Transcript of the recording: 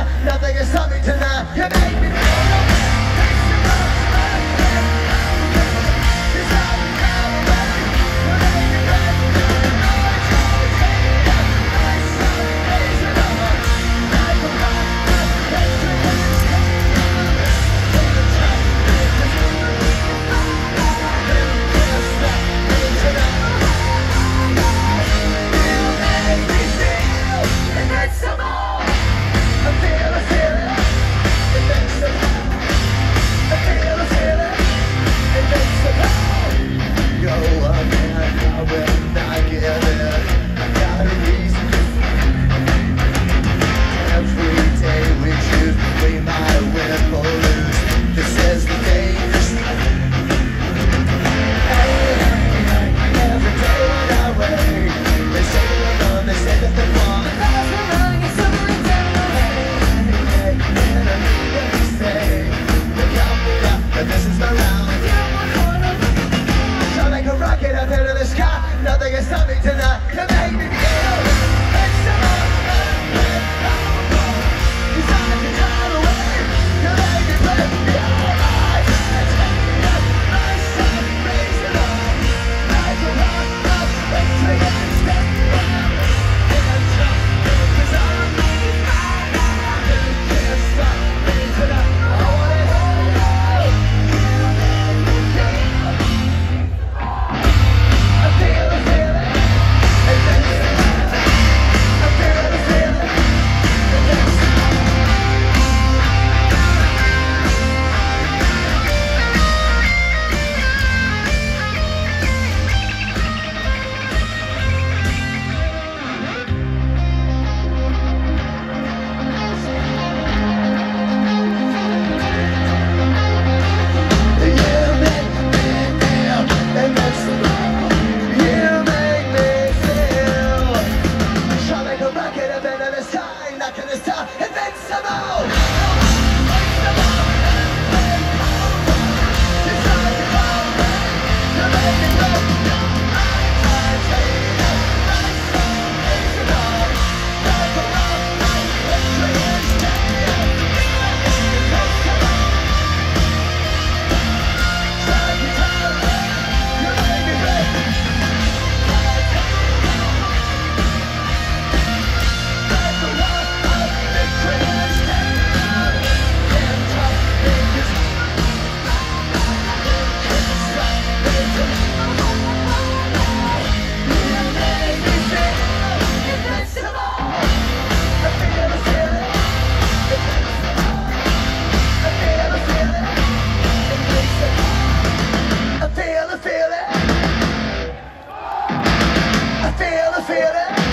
tonight. Nothing can stop me tonight. You make me feel. Nothing can stop me tonight. You make me feel invincible. You start to turn away. You make me break your eyes. My son raised it up. Like a rock of victory and step down. Cause I'm made my life. You can't stop me tonight. I wanna hear you. You make me feel. I feel it. I feel it.